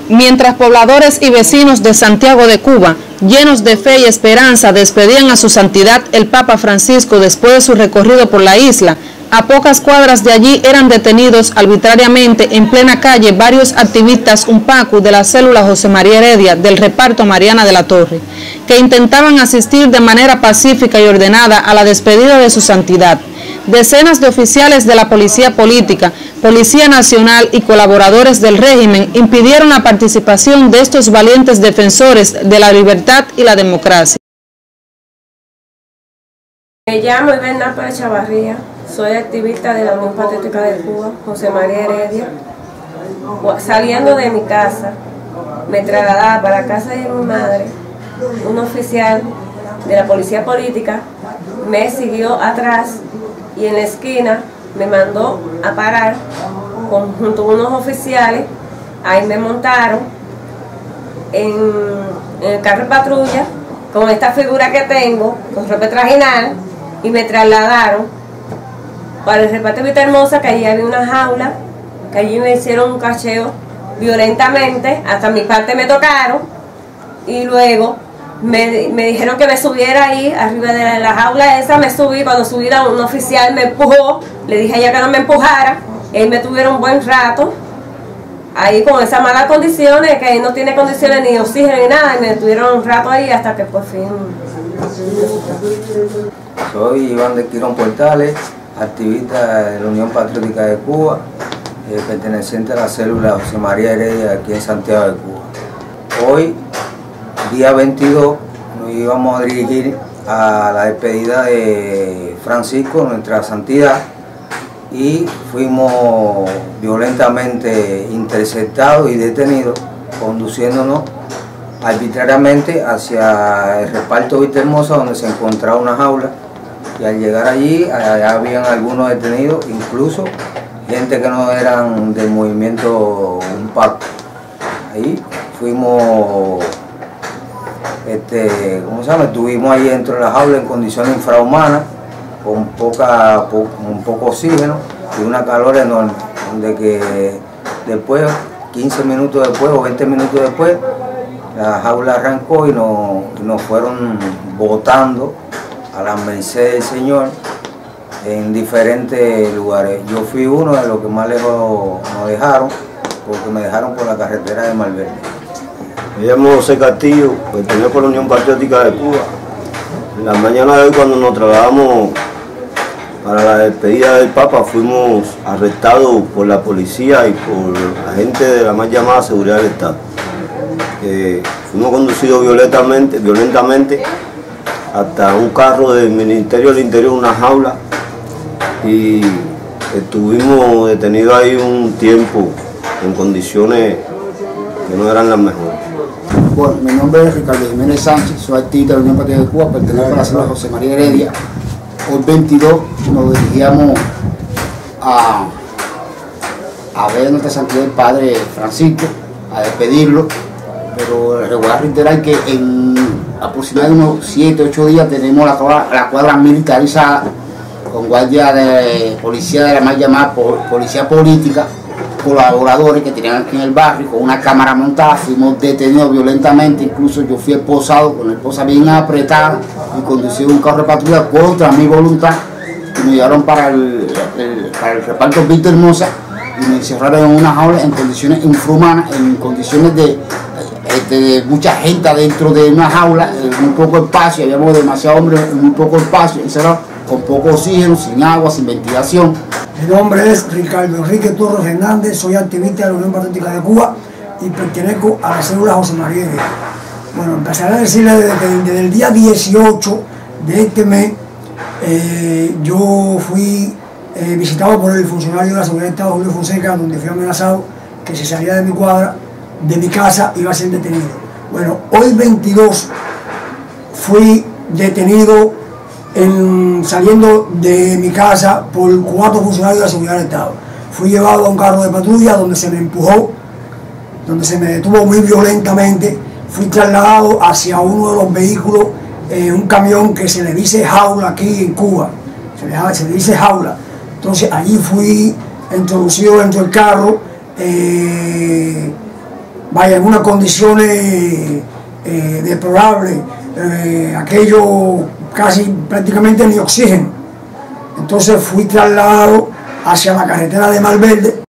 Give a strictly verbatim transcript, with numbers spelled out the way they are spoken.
Mientras pobladores y vecinos de Santiago de Cuba, llenos de fe y esperanza, despedían a su santidad el Papa Francisco después de su recorrido por la isla, a pocas cuadras de allí eran detenidos arbitrariamente en plena calle varios activistas UNPACU de la célula José María Heredia del reparto Mariana de la Torre, que intentaban asistir de manera pacífica y ordenada a la despedida de su santidad. Decenas de oficiales de la Policía Política, Policía Nacional y colaboradores del régimen impidieron la participación de estos valientes defensores de la libertad y la democracia. Me llamo Iberna Pérez Chavarría, soy activista de la Unión Patriótica de Cuba, José María Heredia. Saliendo de mi casa, me trasladaba para la casa de mi madre, un oficial de la Policía Política me siguió atrás y en la esquina me mandó a parar con, junto a unos oficiales. Ahí me montaron en, en el carro de patrulla con esta figura que tengo, con ropa trajinal, y me trasladaron para el reparto de Vista Hermosa, que allí había una jaula, que allí me hicieron un cacheo violentamente, hasta mi parte me tocaron, y luego me, me dijeron que me subiera ahí, arriba de la, la jaula esa, me subí. Cuando subí, un oficial me empujó, le dije a ella que no me empujara, y me tuvieron un buen rato, ahí con esas malas condiciones, que ahí no tiene condiciones ni oxígeno ni nada, y me tuvieron un rato ahí hasta que por fin... Soy Iván de Quirón Portales, activista de la Unión Patriótica de Cuba, eh, perteneciente a la célula José María Heredia aquí en Santiago de Cuba. Hoy, día veintidós, nos íbamos a dirigir a la despedida de Francisco, nuestra santidad, y fuimos violentamente interceptados y detenidos, conduciéndonos arbitrariamente hacia el reparto Vista Hermosa, donde se encontraba una jaula, y al llegar allí, allá habían algunos detenidos, incluso gente que no eran del movimiento UNPACU. Ahí fuimos, este, ¿cómo se llama? Estuvimos ahí dentro de la jaula en condiciones infrahumanas, con, poca, po, con poco oxígeno y una calor enorme, donde que después, quince minutos después o veinte minutos después, la jaula arrancó y nos, nos fueron botando a la merced del Señor en diferentes lugares. Yo fui uno de los que más lejos nos dejaron, porque me dejaron por la carretera de Malverde. Me llamo José Castillo, pertenezco a la Unión Patriótica de Cuba. En la mañana de hoy, cuando nos trasladamos para la despedida del Papa, fuimos arrestados por la policía y por agentes de la más llamada seguridad del Estado. Eh, fuimos conducidos violentamente, violentamente hasta un carro del Ministerio del Interior, una jaula, y estuvimos detenidos ahí un tiempo en condiciones que no eran las mejores. Bueno, mi nombre es Ricardo Jiménez Sánchez, soy activista de la Unión Patriótica de Cuba, pertenezco a la célula José María Heredia. Hoy veintidós nos dirigíamos a, a ver a nuestra santidad el Padre Francisco, a despedirlo, pero les voy a reiterar que en aproximadamente unos siete, ocho días tenemos la cuadra, la cuadra militarizada con guardia de policía de la más llamada policía política, colaboradores que tenían aquí en el barrio con una cámara montada. Fuimos detenidos violentamente, incluso yo fui esposado con la esposa bien apretada y conducido un carro de patrulla contra mi voluntad, y me llevaron para el, el, para el reparto Vista Hermosa y me encerraron en una jaula en condiciones infrahumanas, en condiciones de De mucha gente adentro de una jaula, en muy poco espacio, habíamos demasiados hombres en muy poco espacio, encerrados, con poco oxígeno, sin agua, sin ventilación. Mi nombre es Ricardo Enrique Torres Hernández, soy activista de la Unión Patriótica de Cuba y pertenezco a la célula José María Heredia. Bueno, empezaré a decirles desde, desde el día dieciocho de este mes, eh, yo fui eh, visitado por el funcionario de la Seguridad del Estado, Julio Fonseca, donde fui amenazado que si salía de mi cuadra, de mi casa, iba a ser detenido. Bueno, hoy veintidós fui detenido en, saliendo de mi casa por cuatro funcionarios de la Seguridad del Estado. Fui llevado a un carro de patrulla donde se me empujó, donde se me detuvo muy violentamente. Fui trasladado hacia uno de los vehículos, eh, un camión que se le dice jaula aquí en Cuba, se le, se le dice jaula. Entonces allí fui introducido dentro del carro. Eh, vaya, en unas condiciones eh, deplorables, eh, aquello casi prácticamente ni oxígeno. Entonces fui trasladado hacia la carretera de Malverde.